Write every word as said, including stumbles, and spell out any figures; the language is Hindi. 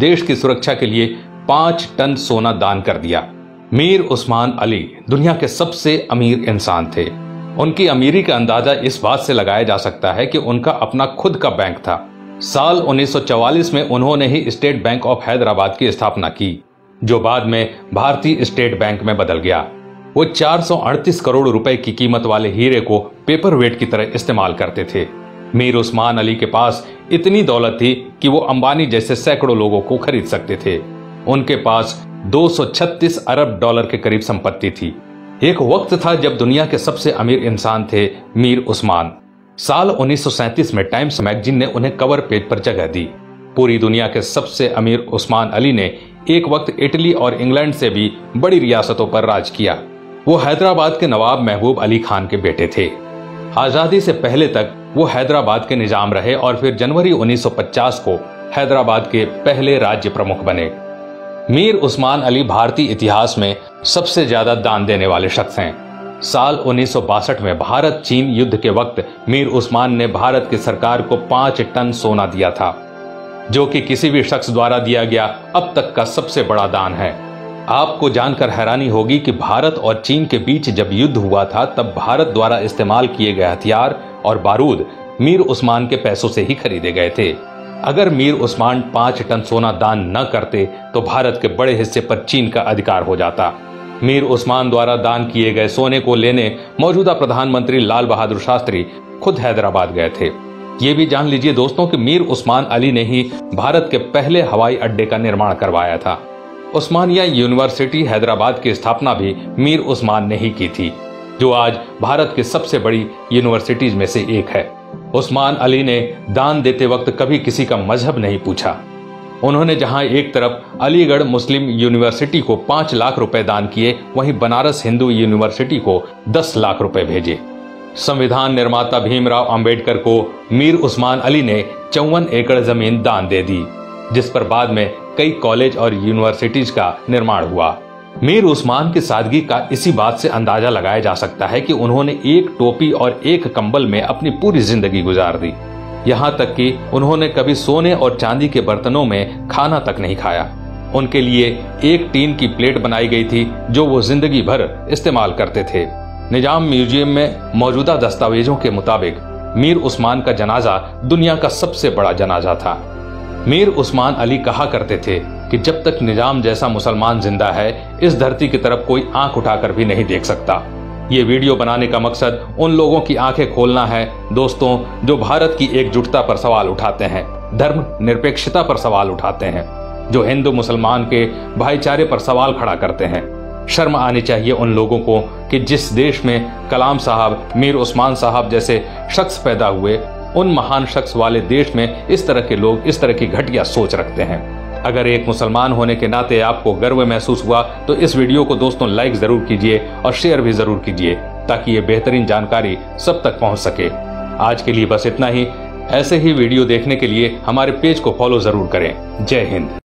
देश की सुरक्षा के लिए पांच टन सोना दान कर दिया। मीर उस्मान अली दुनिया के सबसे अमीर इंसान थे। उनकी अमीरी का अंदाजा इस बात से लगाया जा सकता है कि उनका अपना खुद का बैंक था। साल उन्नीस सौ चौवालीस में उन्होंने ही स्टेट बैंक ऑफ हैदराबाद की स्थापना की, जो बाद में भारतीय स्टेट बैंक में बदल गया। वो चार सौ अड़तीस करोड़ रुपए की कीमत वाले हीरे को पेपर वेट की तरह इस्तेमाल करते थे। मीर उस्मान अली के पास इतनी दौलत थी कि वो अंबानी जैसे सैकड़ों लोगों को खरीद सकते थे। उनके पास दो सौ छत्तीस अरब डॉलर के करीब संपत्ति थी। एक वक्त था जब दुनिया के सबसे अमीर इंसान थे मीर उस्मान। साल उन्नीस सौ सैंतीस में टाइम्स मैगजीन ने उन्हें कवर पेज पर जगह दी। पूरी दुनिया के सबसे अमीर उस्मान अली ने एक वक्त इटली और इंग्लैंड से भी बड़ी रियासतों पर राज किया। वो हैदराबाद के नवाब महबूब अली खान के बेटे थे। आजादी से पहले तक वो हैदराबाद के निजाम रहे और फिर जनवरी उन्नीस सौ पचास को हैदराबाद के पहले राज्य प्रमुख बने। मीर उस्मान अली भारतीय इतिहास में सबसे ज्यादा दान देने वाले शख्स हैं। साल उन्नीस सौ बासठ में भारत चीन युद्ध के वक्त मीर उस्मान ने भारत की सरकार को पांच टन सोना दिया था, जो कि किसी भी शख्स द्वारा दिया गया अब तक का सबसे बड़ा दान है। आपको जानकर हैरानी होगी कि भारत और चीन के बीच जब युद्ध हुआ था तब भारत द्वारा इस्तेमाल किए गए हथियार और बारूद मीर उस्मान के पैसों से ही खरीदे गए थे। अगर मीर उस्मान पांच टन सोना दान न करते तो भारत के बड़े हिस्से पर चीन का अधिकार हो जाता। मीर उस्मान द्वारा दान किए गए सोने को लेने मौजूदा प्रधानमंत्री लाल बहादुर शास्त्री खुद हैदराबाद गए थे। ये भी जान लीजिए दोस्तों कि मीर उस्मान अली ने ही भारत के पहले हवाई अड्डे का निर्माण करवाया था। उस्मानिया यूनिवर्सिटी हैदराबाद की स्थापना भी मीर उस्मान ने ही की थी, जो आज भारत की सबसे बड़ी यूनिवर्सिटीज में से एक है। उस्मान अली ने दान देते वक्त कभी किसी का मजहब नहीं पूछा। उन्होंने जहां एक तरफ अलीगढ़ मुस्लिम यूनिवर्सिटी को पांच लाख रुपए दान किए, वहीं बनारस हिंदू यूनिवर्सिटी को दस लाख रुपए भेजे। संविधान निर्माता भीमराव अंबेडकर को मीर उस्मान अली ने चौवन एकड़ जमीन दान दे दी, जिस पर बाद में कई कॉलेज और यूनिवर्सिटीज का निर्माण हुआ। मीर उस्मान की सादगी का इसी बात से अंदाजा लगाया जा सकता है कि उन्होंने एक टोपी और एक कंबल में अपनी पूरी जिंदगी गुजार दी। यहाँ तक कि उन्होंने कभी सोने और चांदी के बर्तनों में खाना तक नहीं खाया। उनके लिए एक टीन की प्लेट बनाई गई थी जो वो जिंदगी भर इस्तेमाल करते थे। निजाम म्यूजियम में मौजूदा दस्तावेजों के मुताबिक मीर उस्मान का जनाजा दुनिया का सबसे बड़ा जनाजा था। मीर उस्मान अली कहा करते थे कि जब तक निजाम जैसा मुसलमान जिंदा है, इस धरती की तरफ कोई आंख उठाकर भी नहीं देख सकता। ये वीडियो बनाने का मकसद उन लोगों की आंखें खोलना है दोस्तों, जो भारत की एकजुटता पर सवाल उठाते हैं, धर्म निरपेक्षता पर सवाल उठाते हैं, जो हिंदू मुसलमान के भाईचारे पर सवाल खड़ा करते हैं। शर्म आनी चाहिए उन लोगों को कि जिस देश में कलाम साहब, मीर उस्मान साहब जैसे शख्स पैदा हुए, उन महान शख्स वाले देश में इस तरह के लोग इस तरह की घटिया सोच रखते हैं। अगर एक मुसलमान होने के नाते आपको गर्व महसूस हुआ तो इस वीडियो को दोस्तों लाइक जरूर कीजिए और शेयर भी जरूर कीजिए, ताकि ये बेहतरीन जानकारी सब तक पहुंच सके। आज के लिए बस इतना ही। ऐसे ही वीडियो देखने के लिए हमारे पेज को फॉलो जरूर करें। जय हिंद।